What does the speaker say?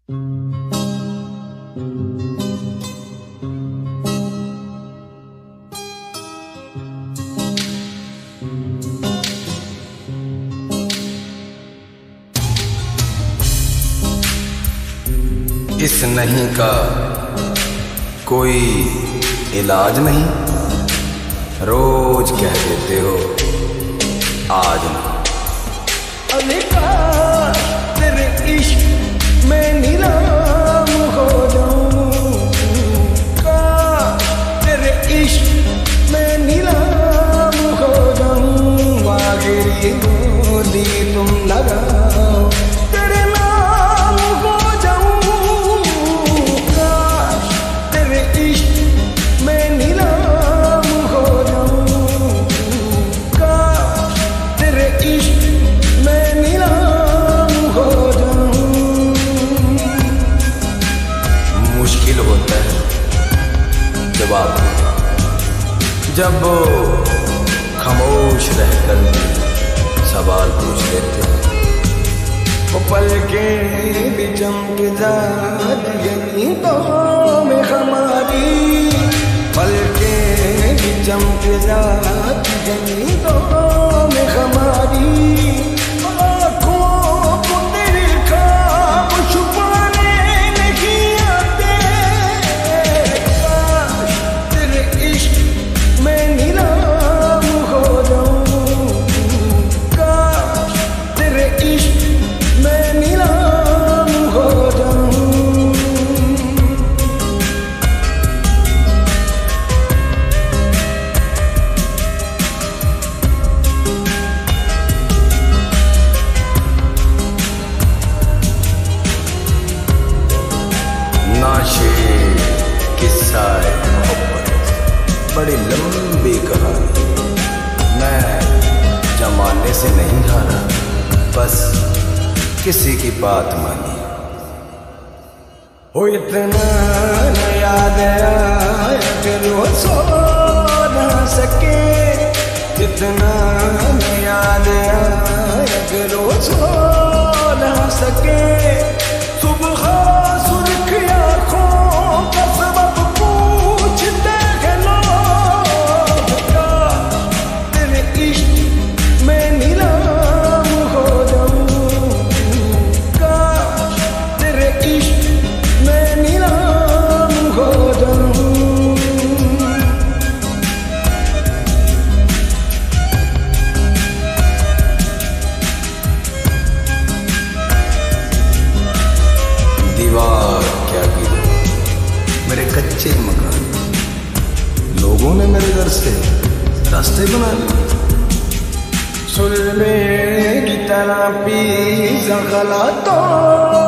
इस नहीं का कोई इलाज नहीं, रोज कह देते हो आज नहीं। तेरे इश्क में नीलाम हो जाऊं, तेरे इश्क में नीलाम हो जाऊं, आखिरी बोली तुम लगाओ तेरे नाम हो जाऊं, तेरे इश्क में नीलाम हो जाऊं, तेरे इश्क में नीलाम हो जाऊं। मुश्किल होता है जवाब जब खामोश रहकर सवाल पूछ लेते हैं। वो पलकें भी चमक जाती तो में हमारी, पलकें भी चमक जाती तो में हमारी, आँखों को तेरे ख्वाब छुपाने नहीं आते, काश तेरे इश्क में नीलाम हो जाऊं, काश तेरे इश्क में नीलाम हो जाऊं। नाशे किस्सा मोहब्बत बड़ी लंबी कहानी, मैं जमाने से नहीं हारा, बस किसी की बात मानी। हो इतना न याद आया कि वो सो न सके, इतना न याद आया कि वो सो न सके, सुबह सुर्ख आँखों का सबब पूछते हैं लोग, तेरे इश्क में नीलाम हो जाऊं, काश तेरे इश्क में नीलाम हो जाऊं। दीवार क्या गिरी मेरे कच्चे मकान, लोगों ने मेरे घर से रास्ते बना लिए। सुलमे की तरह पी गला तो